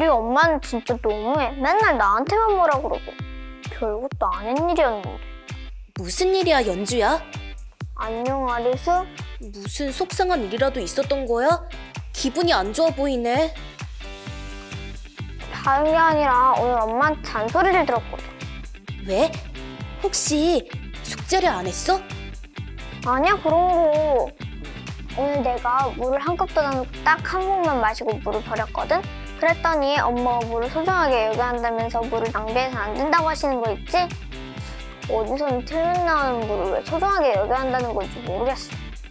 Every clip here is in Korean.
우리 엄마는 진짜 너무해. 맨날 나한테만 뭐라 그러고. 별것도 아닌 일이었는데. 무슨 일이야, 연주야? 안녕, 아리수? 무슨 속상한 일이라도 있었던 거야? 기분이 안 좋아 보이네. 다른 게 아니라 오늘 엄마한테 잔소리를 들었거든. 왜? 혹시 숙제를 안 했어? 아니야, 그런 거. 오늘 내가 물을 한 컵도 안 넣고 딱 한 모금만 마시고 물을 버렸거든? 그랬더니 엄마가 물을 소중하게 여겨야 한다면서 물을 낭비해서 안 된다고 하시는 거 있지? 어디서는 틀면 나오는 물을 왜 소중하게 여겨야 한다는 건지 모르겠어.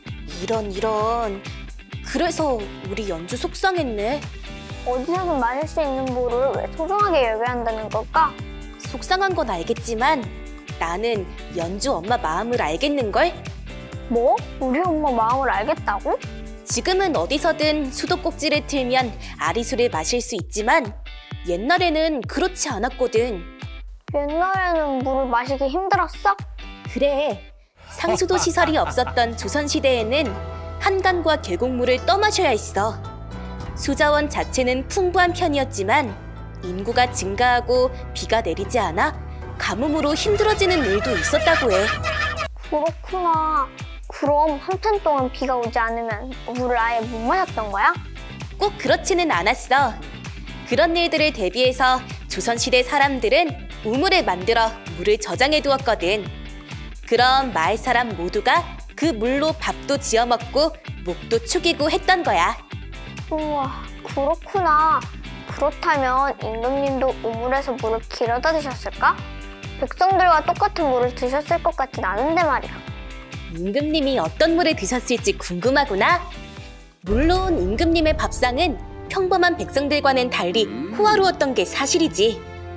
이런. 그래서 우리 연주 속상했네. 어디서든 마실 수 있는 물을 왜 소중하게 여겨야 한다는 걸까? 속상한 건 알겠지만 나는 연주 엄마 마음을 알겠는걸? 뭐? 우리 엄마 마음을 알겠다고? 지금은 어디서든 수도꼭지를 틀면 아리수를 마실 수 있지만 옛날에는 그렇지 않았거든. 옛날에는 물을 마시기 힘들었어? 그래. 상수도 시설이 없었던 조선시대에는 한강과 계곡물을 떠마셔야 했어. 수자원 자체는 풍부한 편이었지만 인구가 증가하고 비가 내리지 않아 가뭄으로 힘들어지는 일도 있었다고 해. 그렇구나. 그럼 한참 동안 비가 오지 않으면 물을 아예 못 마셨던 거야? 꼭 그렇지는 않았어. 그런 일들을 대비해서 조선시대 사람들은 우물을 만들어 물을 저장해 두었거든. 그럼 마을 사람 모두가 그 물로 밥도 지어 먹고 목도 축이고 했던 거야. 우와, 그렇구나. 그렇다면 임금님도 우물에서 물을 길어다 드셨을까? 백성들과 똑같은 물을 드셨을 것 같진 않은데 말이야. 임금님이 어떤 물을 드셨을지 궁금하구나. 물론 임금님의 밥상은 평범한 백성들과는 달리 호화로웠던 게 사실이지.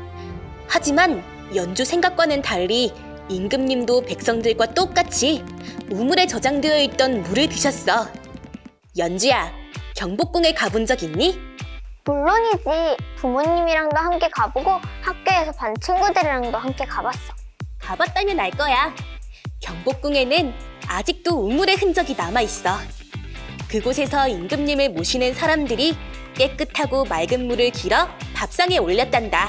하지만 연주 생각과는 달리 임금님도 백성들과 똑같이 우물에 저장되어 있던 물을 드셨어. 연주야, 경복궁에 가본 적 있니? 물론이지. 부모님이랑도 함께 가보고 학교에서 반 친구들이랑도 함께 가봤어. 가봤다면 알 거야. 경복궁에는 아직도 우물의 흔적이 남아있어. 그곳에서 임금님을 모시는 사람들이 깨끗하고 맑은 물을 길어 밥상에 올렸단다.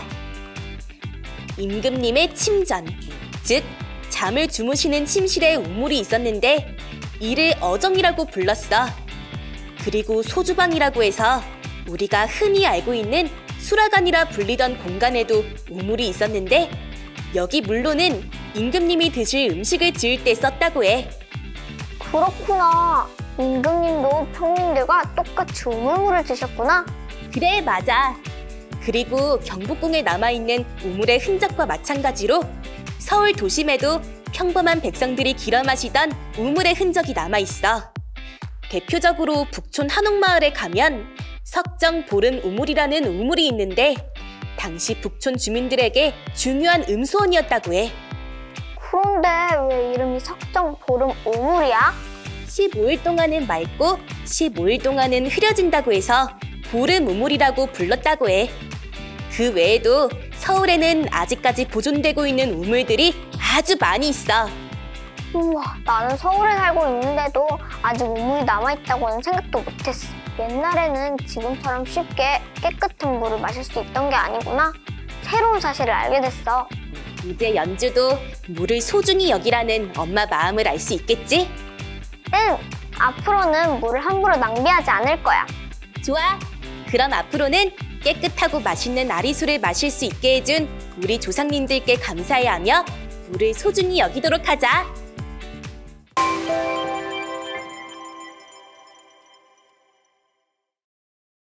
임금님의 침전, 즉 잠을 주무시는 침실에 우물이 있었는데 이를 어정이라고 불렀어. 그리고 소주방이라고 해서 우리가 흔히 알고 있는 수라간이라 불리던 공간에도 우물이 있었는데 여기 물로는 임금님이 드실 음식을 지을 때 썼다고 해. 그렇구나. 임금님도 평민들과 똑같이 우물물을 드셨구나. 그래, 맞아. 그리고 경복궁에 남아있는 우물의 흔적과 마찬가지로 서울 도심에도 평범한 백성들이 길어 마시던 우물의 흔적이 남아있어. 대표적으로 북촌 한옥마을에 가면 석정 보름 우물이라는 우물이 있는데 당시 북촌 주민들에게 중요한 음수원이었다고 해. 그런데 왜 이름이 석정 보름 우물이야? 15일 동안은 맑고 15일 동안은 흐려진다고 해서 보름 우물이라고 불렀다고 해. 그 외에도 서울에는 아직까지 보존되고 있는 우물들이 아주 많이 있어. 우와, 나는 서울에 살고 있는데도 아직 우물이 남아있다고는 생각도 못했어. 옛날에는 지금처럼 쉽게 깨끗한 물을 마실 수 있던 게 아니구나. 새로운 사실을 알게 됐어. 이제 연주도 물을 소중히 여기라는 엄마 마음을 알 수 있겠지? 응! 앞으로는 물을 함부로 낭비하지 않을 거야. 좋아! 그럼 앞으로는 깨끗하고 맛있는 아리수를 마실 수 있게 해준 우리 조상님들께 감사해하며 물을 소중히 여기도록 하자.